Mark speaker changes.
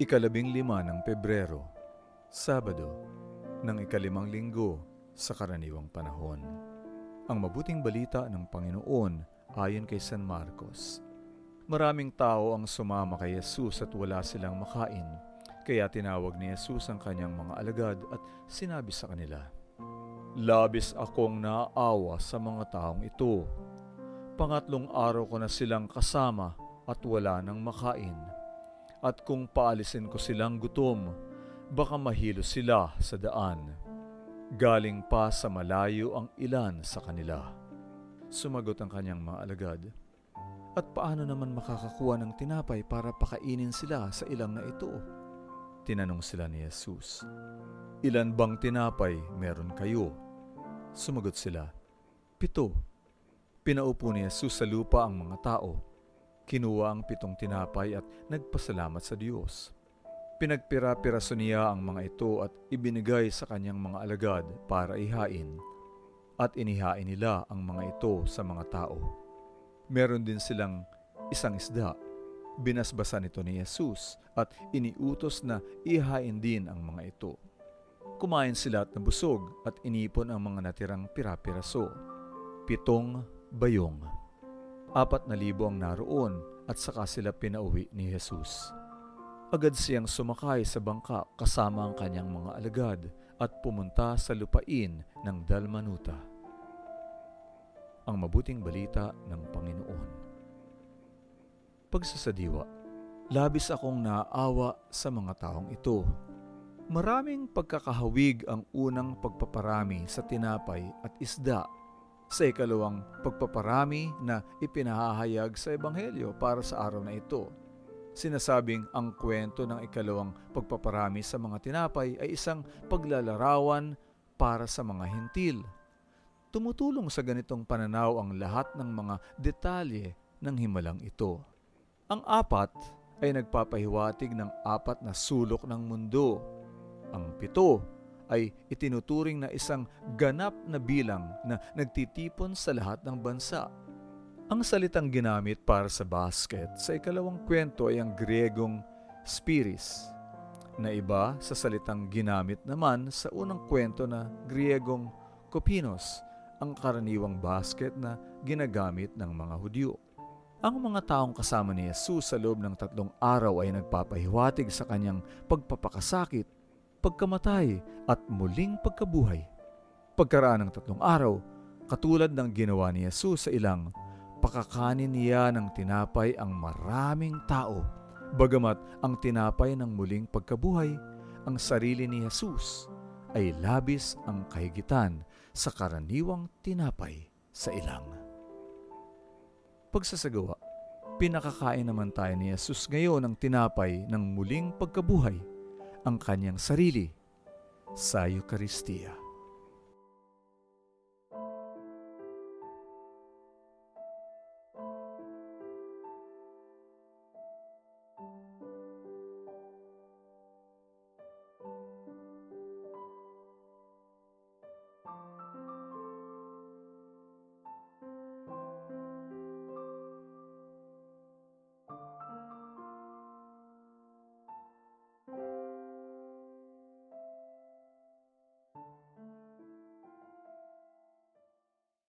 Speaker 1: Ikalabing-lima ng Pebrero, Sabado, ng ikalimang linggo sa karaniwang panahon. Ang mabuting balita ng Panginoon ayon kay San Marcos. Maraming tao ang sumama kay Jesus at wala silang makain, kaya tinawag ni Jesus ang kanyang mga alagad at sinabi sa kanila, "Labis akong naaawa sa mga taong ito. Pangatlong araw ko na silang kasama at wala nang makain. At kung paalisin ko silang gutom, baka mahilo sila sa daan. Galing pa sa malayo ang ilan sa kanila." Sumagot ang kanyang mga alagad, "At paano naman makakakuha ng tinapay para pakainin sila sa ilang na ito?" Tinanong sila ni Jesus, "Ilan bang tinapay meron kayo?" Sumagot sila, 7. Pinaupo ni Jesus sa lupa ang mga tao. Kinuha ang 7 tinapay at nagpasalamat sa Diyos. Pinagpira-piraso niya ang mga ito at ibinigay sa kanyang mga alagad para ihain. At inihain nila ang mga ito sa mga tao. Meron din silang isang isda. Binasbasan ito ni Jesus at iniutos na ihain din ang mga ito. Kumain sila at nabusog at inipon ang mga natirang pira-piraso. 7 bayong. 4,000 ang naroon at saka sila pinauwi ni Jesus. Agad siyang sumakay sa bangka kasama ang kanyang mga alagad at pumunta sa lupain ng Dalmanuta. Ang mabuting balita ng Panginoon. Pagsasadiwa, labis akong naaawa sa mga taong ito. Maraming pagkakahawig ang unang pagpaparami sa tinapay at isda sa ikalawang pagpaparami na ipinahahayag sa Ebanghelyo para sa araw na ito. Sinasabing ang kwento ng ikalawang pagpaparami sa mga tinapay ay isang paglalarawan para sa mga hentil. Tumutulong sa ganitong pananaw ang lahat ng mga detalye ng himalang ito. Ang 4 ay nagpapahiwatig ng 4 na sulok ng mundo. Ang 7 ay itinuturing na isang ganap na bilang na nagtitipon sa lahat ng bansa. Ang salitang ginamit para sa basket sa ikalawang kwento ay ang Griegong spiris, na iba sa salitang ginamit naman sa unang kwento na Griegong kopinos, ang karaniwang basket na ginagamit ng mga Hudyo. Ang mga taong kasama ni Jesus sa loob ng 3 araw ay nagpapahiwatig sa kanyang pagpapakasakit, pagkamatay at muling pagkabuhay. Pagkaraan ng 3 araw, katulad ng ginawa ni Jesus sa ilang, pakakanin niya ng tinapay ang maraming tao. Bagamat ang tinapay ng muling pagkabuhay, ang sarili ni Jesus ay labis ang kahigitan sa karaniwang tinapay sa ilang. Pagsasagawa, pinakakain naman tayo ni Jesus ngayon ng tinapay ng muling pagkabuhay, ang kanyang sarili, sa Eucharistia.